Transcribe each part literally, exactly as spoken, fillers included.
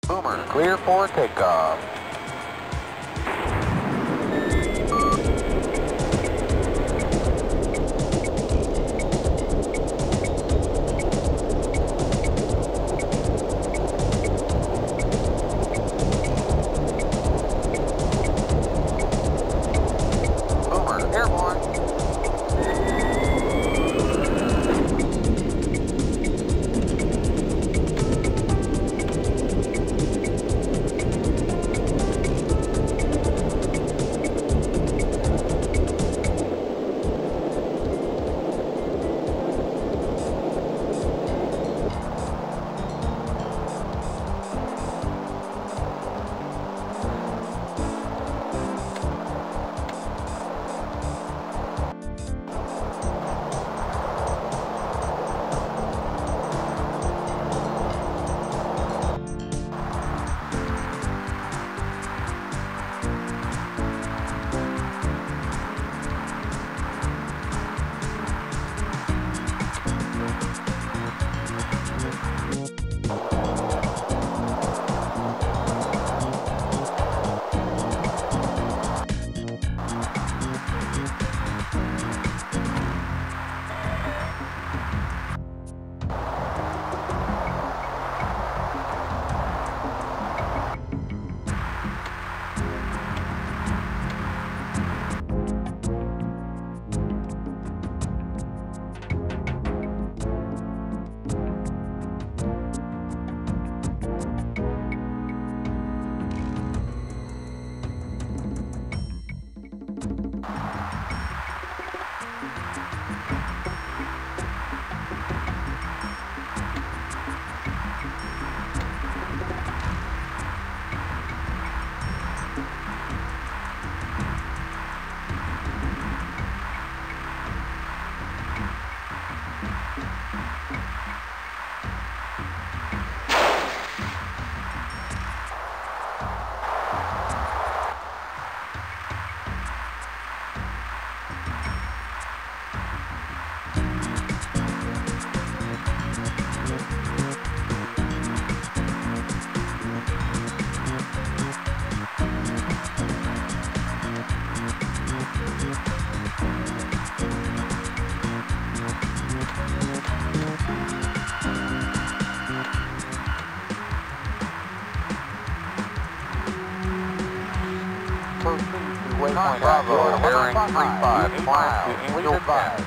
Boomer, clear for takeoff. Boomer, airborne. Waypoint Bravo, bearing three five miles, please advise.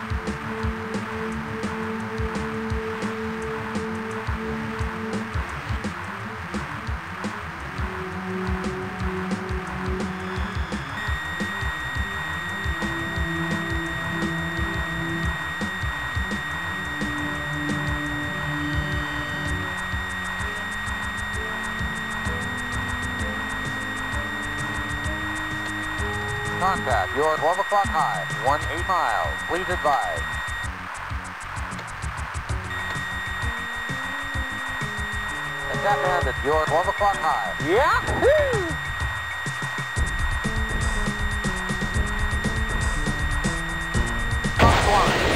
Contact, you're twelve o'clock high, one eight miles, please advise. Attack bandit, you're twelve o'clock high. Yahoo! Top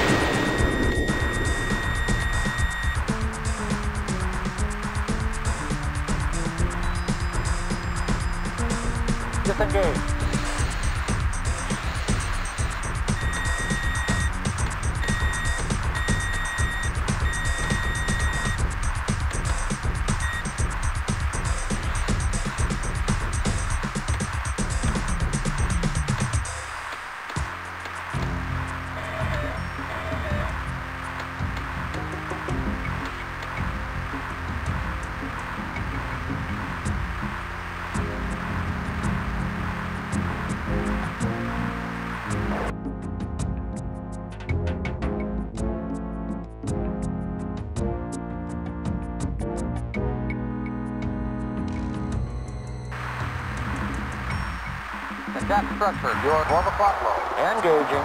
one. Disengage. Attack structure, you're twelve o'clock low. Engaging.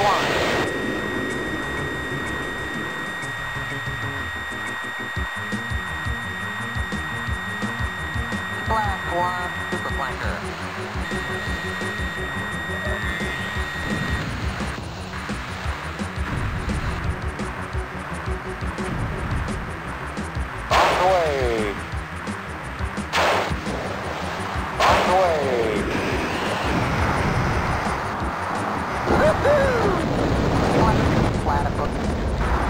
one. Blast one, super flanker. On the way. On the way. Woohoo! Platypus.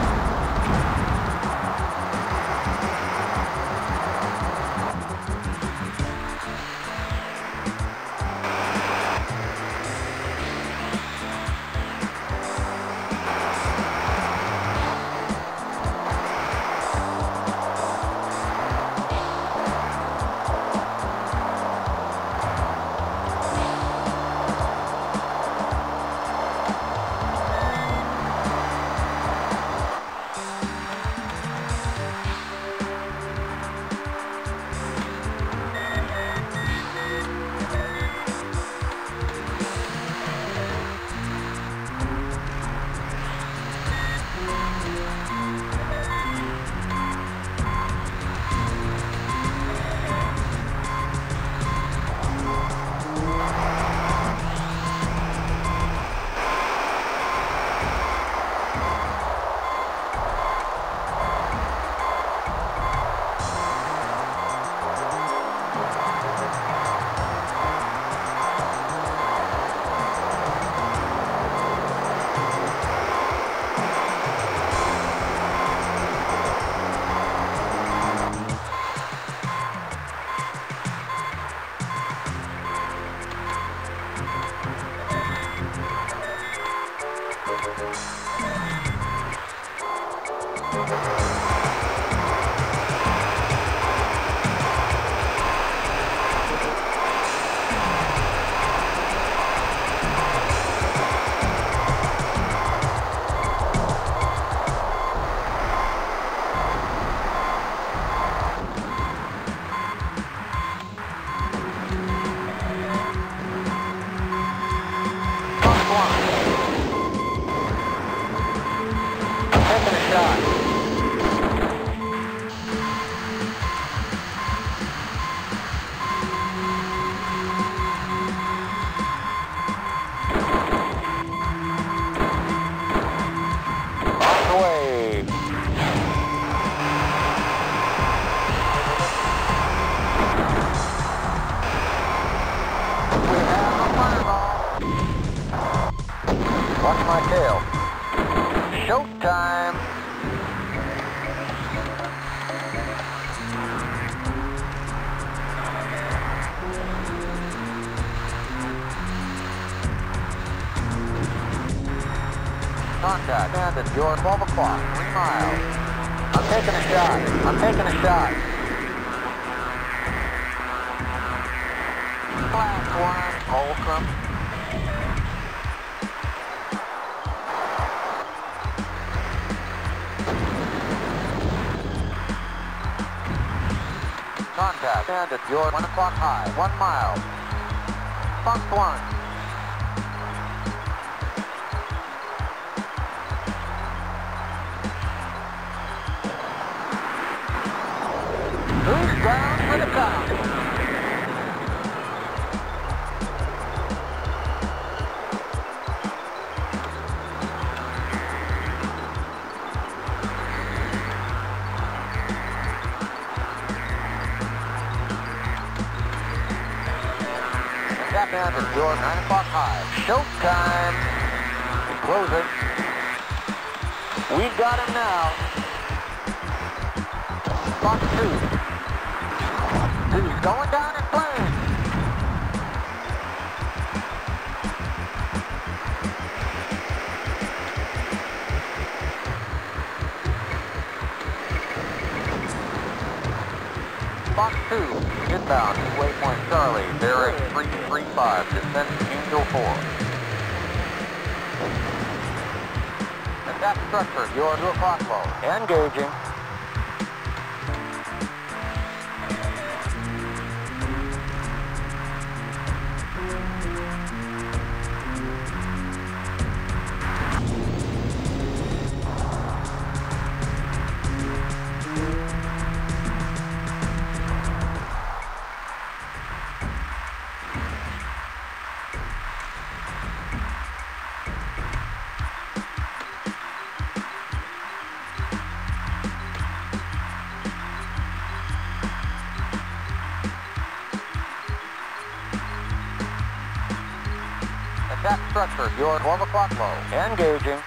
Watch my tail. Showtime. Contact, landed, you're twelve o'clock, three miles. I'm taking a shot. I'm taking a shot. Class one, Holcomb. Contact, landed, you're one o'clock high, one mile. Fox one. Who's down for the count? Tap down to your nine o'clock high. Showtime. Close it. We got him now. Fox two. He's going down in flames. Fox two, inbound, waypoint Charlie, bearing three three five, descending Angel four. Attack structure, you're two o'clock low. Engaging. Attack structure, your twelve o'clock low. Engaging.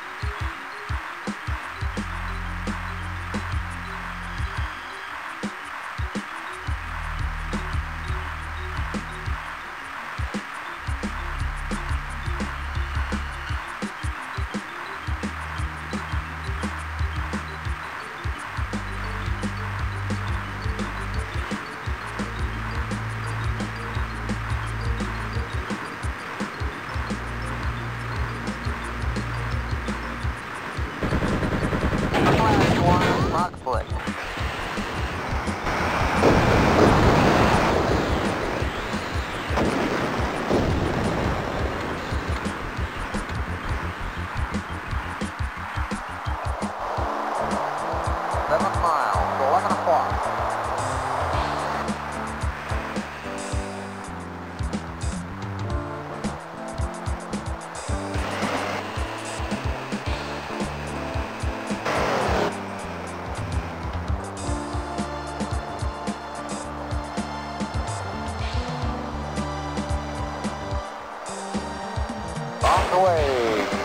Away.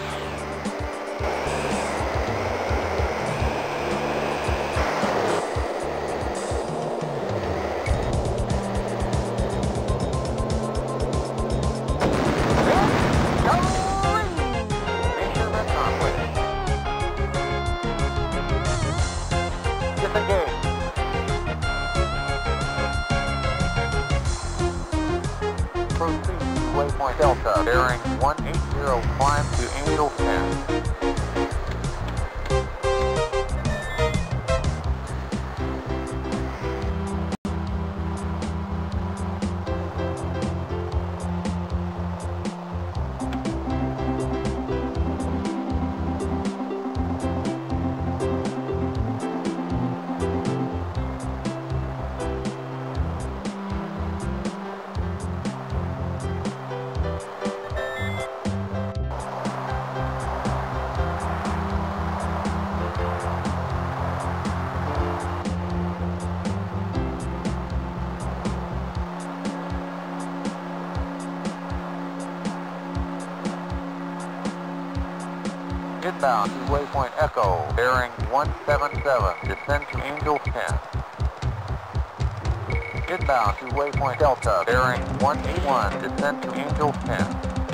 Mission accomplished. Disengage. Proceed to waypoint Delta, bearing one eight zero, climb to Angel ten. Inbound to waypoint Echo, bearing one seven seven, descend to Angel ten. Inbound to waypoint Delta, bearing one eight one, descend to Angel ten.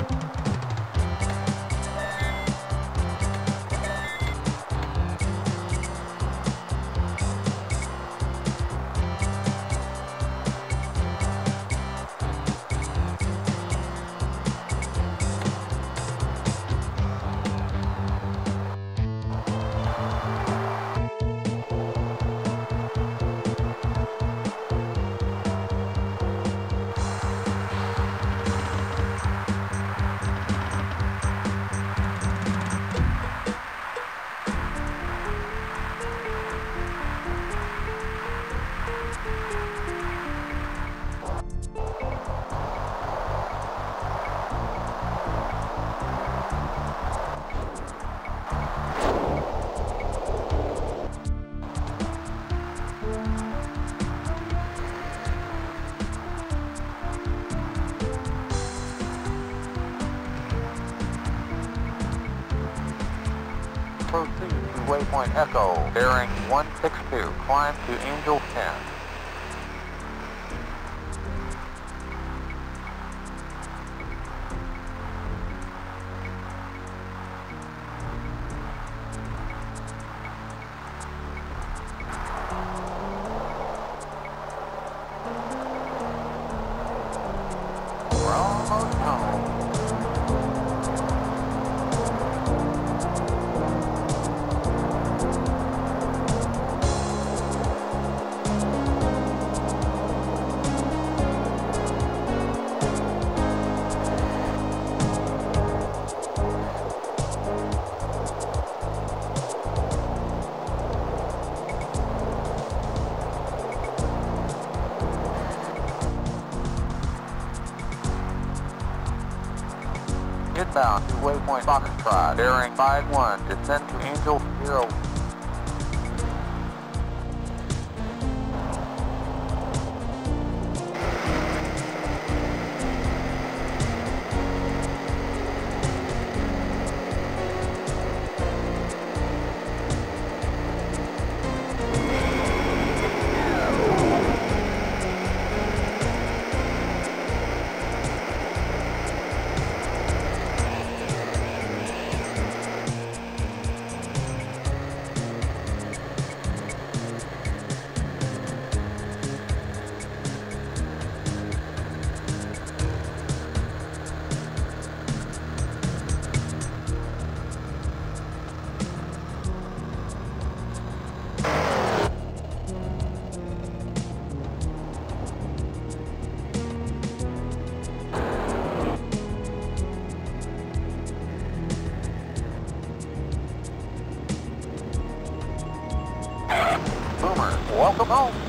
Proceed to waypoint Echo, bearing one six two, climb to Angel ten. We're almost home. Inbound to waypoint Foxtrot, bearing five one, descend to Angel zero. Welcome home.